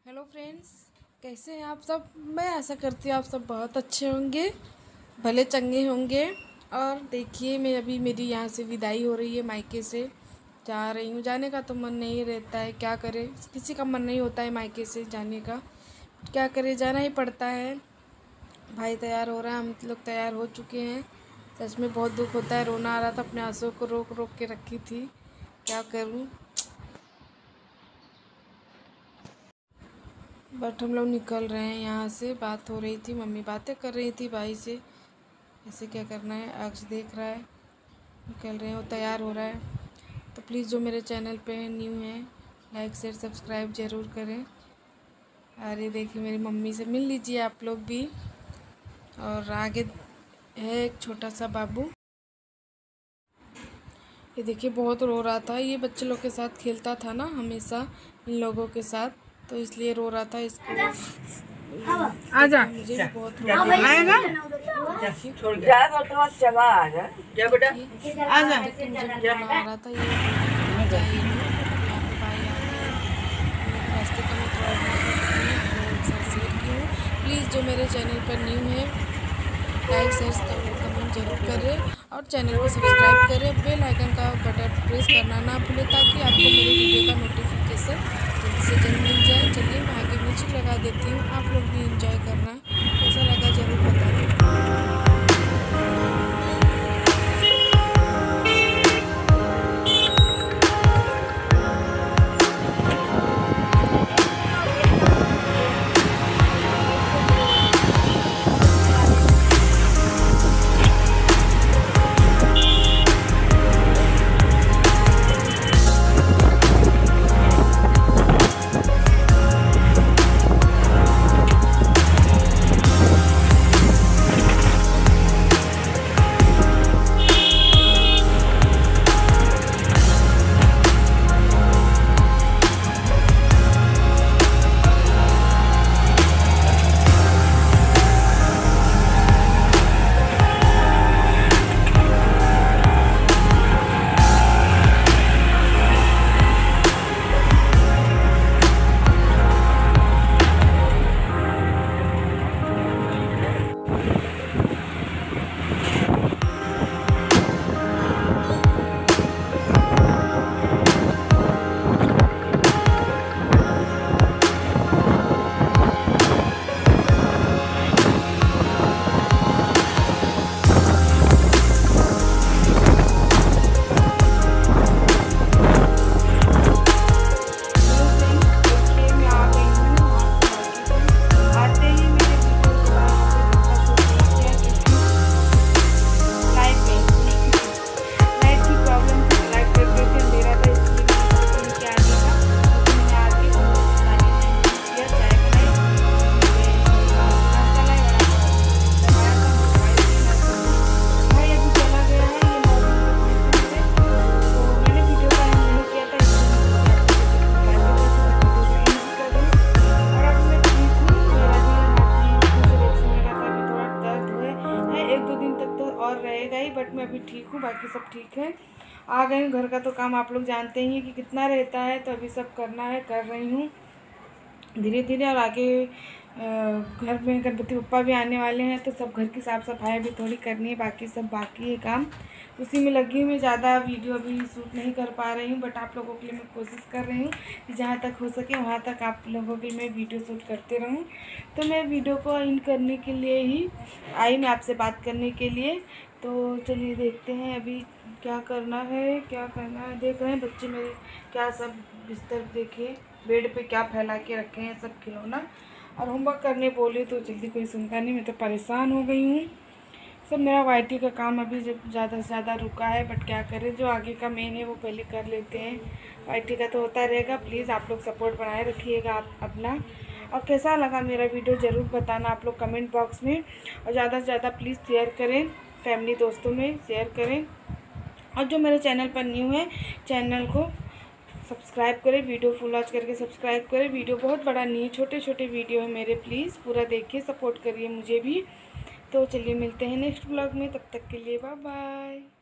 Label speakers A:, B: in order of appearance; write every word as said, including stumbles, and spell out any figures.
A: Hello friends, कैसे हैं आप सब। मैं आशा करती हूँ आप सब बहुत अच्छे होंगे, भले चंगे होंगे। और देखिए, मैं अभी मेरी यहाँ से विदाई हो रही है, मायके से जा रही हूँ। जाने का तो मन नहीं रहता है, क्या करे, किसी का मन नहीं होता है मायके से जाने का, क्या करे, जाना ही पड़ता है। भाई तैयार हो रहा है, हम लोग तैयार हो चुके हैं। सच में बहुत दुख होता है, रोना आ रहा था, अपने आंसुओं को रोक रोक के रखी थी, क्या करूँ। बट हम लोग निकल रहे हैं यहाँ से। बात हो रही थी, मम्मी बातें कर रही थी भाई से, ऐसे क्या करना है। अक्ष देख रहा है, निकल रहे हैं, वो तैयार हो रहा है। तो प्लीज़ जो मेरे चैनल पे न्यू है, लाइक शेयर सब्सक्राइब ज़रूर करें। अरे देखिए, मेरी मम्मी से मिल लीजिए आप लोग भी। और आगे है एक छोटा सा बाबू, ये देखिए बहुत रो रहा था। ये बच्चे लोग के साथ खेलता था ना हमेशा, इन लोगों के साथ, तो इसलिए रो रहा था। इसको
B: आजा,
A: मुझे भी बहुत रो
B: आएगा छोड़ जा तो चला आजा जा बेटा आजा।
A: मुझे भी रोना आ रहा था। ये यहाँ पे भाई आ गए, रास्ते का मैं थोड़ा शेयर की हूँ। प्लीज़ जो मेरे चैनल पर न्यू है, लाइक शेयर कमेंट जरूर करें और चैनल को सब्सक्राइब करें। बेल आइकन का बटन प्रेस करना ना भूलें, ताकि आपको मेरे वीडियो का नोटिफिकेशन जल्द से जल्द मिल जाए। चलिए मैं आगे म्यूजिक लगा देती हूँ, आप लोग भी इंजॉय करना, कैसा लगा ज़रूर बताना। और रहेगा ही, बट मैं अभी ठीक हूँ, बाकी सब ठीक है। आ गई हूँ। घर का तो काम आप लोग जानते ही हैं कि कितना रहता है, तो अभी सब करना है, कर रही हूँ धीरे धीरे। और आगे घर में गणपति बप्पा भी आने वाले हैं, तो सब घर की साफ़ सफाई भी थोड़ी करनी है, बाकी सब बाकी है काम, उसी में लगी हुई। ज़्यादा वीडियो अभी शूट नहीं कर पा रही हूँ, बट आप लोगों के लिए मैं कोशिश कर रही हूँ कि जहाँ तक हो सके वहाँ तक आप लोगों के लिए मैं वीडियो शूट करते रहूँ। तो मैं वीडियो को इन करने के लिए ही आई, मैं आपसे बात करने के लिए। तो चलिए देखते हैं अभी क्या करना है, क्या करना है। देख रहे हैं बच्चे मेरे क्या सब बिस्तर देखे, बेड पे क्या फैला के रखे हैं, सब खिलौना। और होमवर्क करने बोले तो जल्दी कोई सुनता नहीं, मैं तो परेशान हो गई हूँ। सब मेरा वाईटी का काम अभी जब ज़्यादा से ज़्यादा रुका है, बट क्या करें, जो आगे का मेन है वो पहले कर लेते हैं। वाईटी का तो होता रहेगा। प्लीज़ आप लोग सपोर्ट बनाए रखिएगा आप अपना। और कैसा लगा मेरा वीडियो ज़रूर बताना आप लोग कमेंट बॉक्स में। और ज़्यादा से ज़्यादा प्लीज़ शेयर करें, फैमिली दोस्तों में शेयर करें। और जो मेरे चैनल पर न्यू है, चैनल को सब्सक्राइब करें, वीडियो फुल वॉच करके सब्सक्राइब करें। वीडियो बहुत बड़ा नहीं है, छोटे छोटे वीडियो है मेरे, प्लीज़ पूरा देखिए, सपोर्ट करिए मुझे भी। तो चलिए मिलते हैं नेक्स्ट ब्लॉग में, तब तक के लिए बाय बाय।